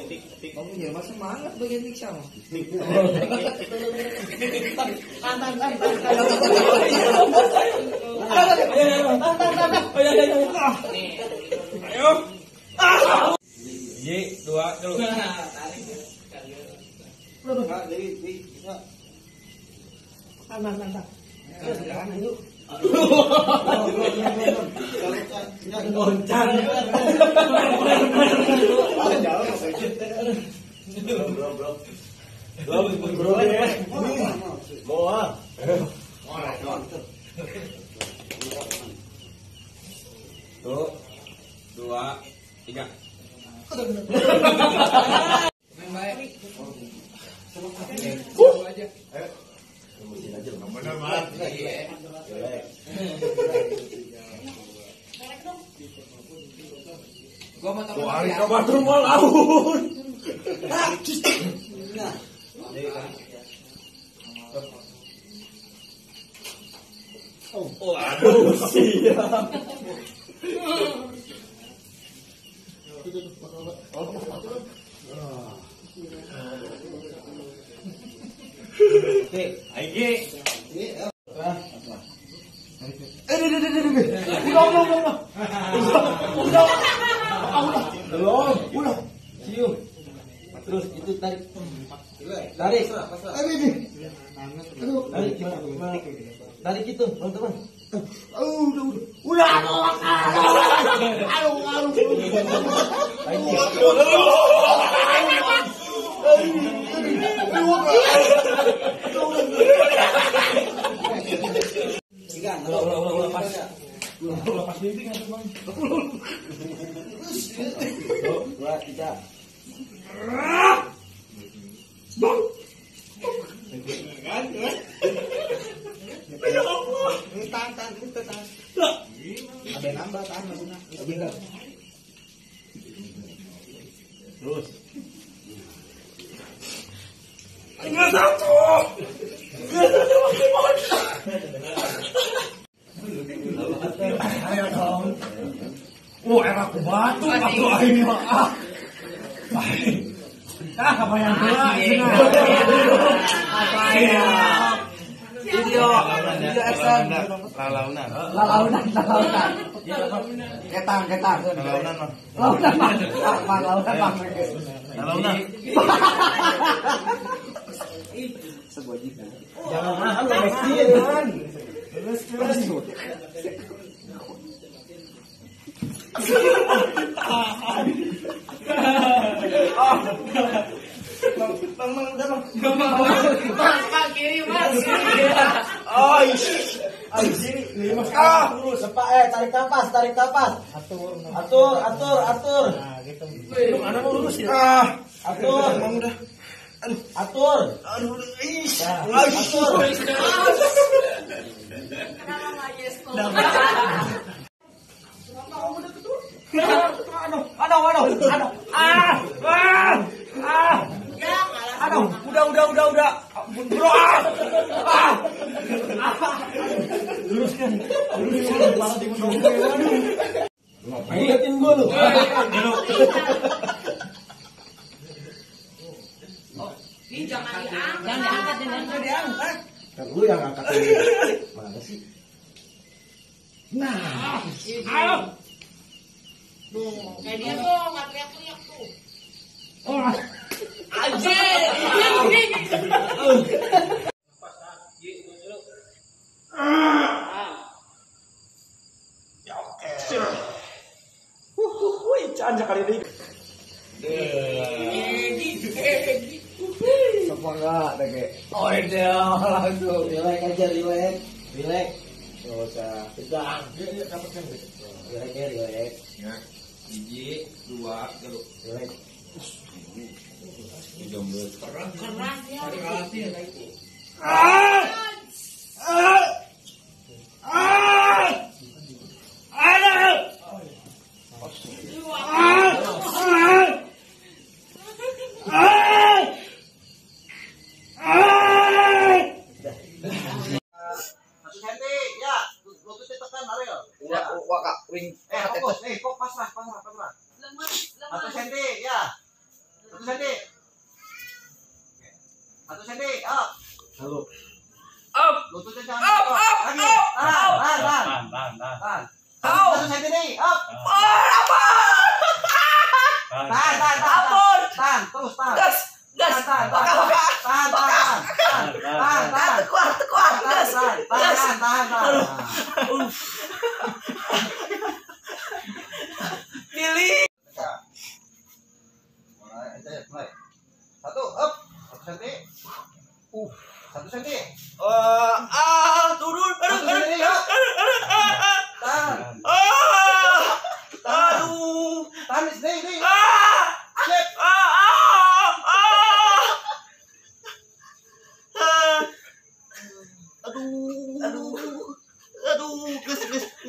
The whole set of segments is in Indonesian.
Kamu ya mas semangat bagian Niksa. Ayo. Ji, 2 dulu. Tuh, 2, 3. Gua mau tahu. Wah, coba rumah laut. Oh, aduh, siap. Oke, Aiki. Udah. Cium. Terus itu tarik. Tarik itu, teman-teman. Udah. Lepas diri kan Bang. 2, 3. Bang. Ya Allah. Ini tahan. Ada nambah tahan maksudnya. Terus. Enggak satu. Ayo dong. Enak batu ini mah. Apa yang gerak? Apa ya? Video action. Lalaunan. Ketang. Lalaunan. Sebuah jika. Jangan mahal lemesin. Terus. Mas, kiri, Mas. Kiri, Mas. Terus, tarik nafas. Atur. Nah, gitu. Mana mau lurus ya? Atur, emang udah. Atur. Atur. Kenapa nggak yes tuh? Udah. Bro. Luruskan. Banget di muka gue. Waduh. Liatin gue lu. Ini jangan diangkat. Kan lu yang angkat ini. Mana sih? Nah, ayo. Kayak dia tuh nggak teriak-teriak tuh. Aja. Ya oke. Jangan kali ini. Apa enggak deh? Oh iya langsung. Relax aja, relax. Nggak usah tegang. Dia dapat kan gitu. Relax. Ya. 1, 2, 3. Relax. Jomblo. Keras ya. Cari alatnya ya itu. senti. 1 senti, up. Halo. Up. Lututnya jangan lagi. Tahan. 1 senti nih, up. Tahan, terus tahan. Gas. Tahan. Kuat. Gas. Tahan. Pilih. Mulai. 1, up. 1 senti. 1 senti. Turun. 1 senti, up. Tahan. Aduh. Tahan di sini. Sip. Aduh, gas.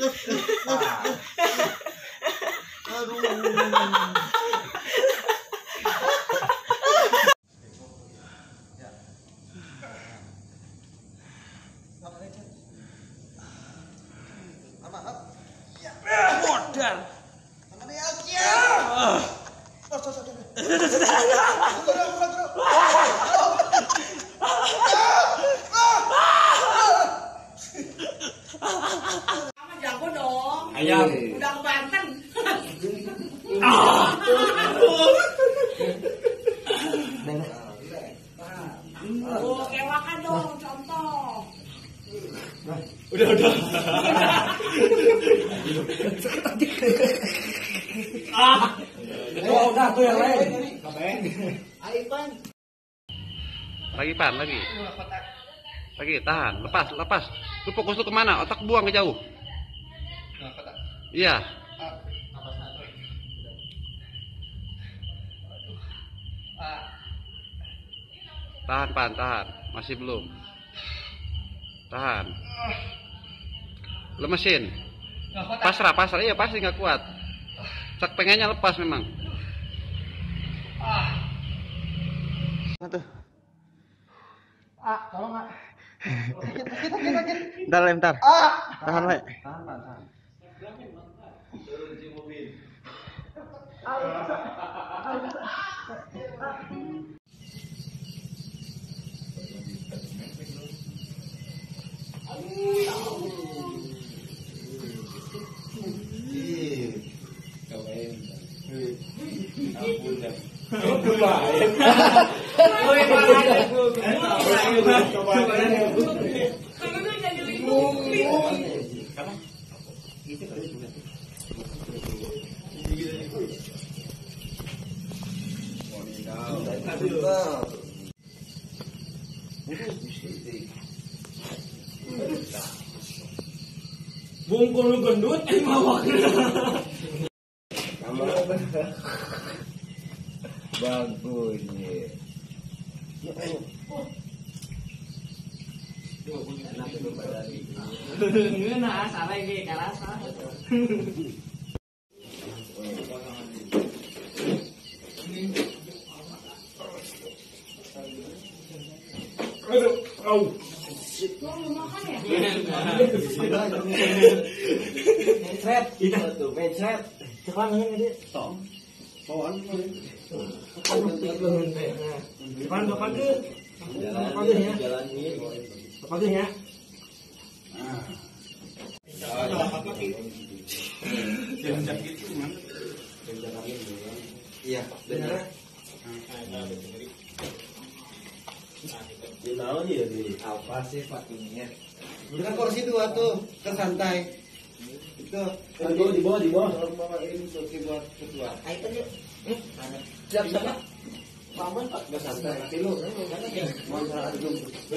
Modal. Sama jago dong. Ayam. Udah ke Banten. Oh, kewakan dong, contoh. Udah. Udah tuh yang lain. Lagi tahan, lepas. Lu fokus lu kemana? Otak buang ke jauh. Iya. Tahan. Masih belum. Tahan. Lemesin. Pasrah. Iya pasti nggak kuat. Cak pengennya lepas memang. Tuh. Tolong nggak? Bentar. Tahan, Le. Tahan. Bungkul lu gendut, mawak. Bagus nih. Nah, salah ini karasa. Mencret. Cepat ini. Bawaan. Depan ke. Jalan ya. Iya, benar. Tahu dia di apa sih pakainya? Bukan kursi 2 tuh, tersantai. Itu Di bawah. Tolong bawain kursi buat ketua. Ayo yuk. Siap. Paman Pak, bersantai. Nanti lu, mau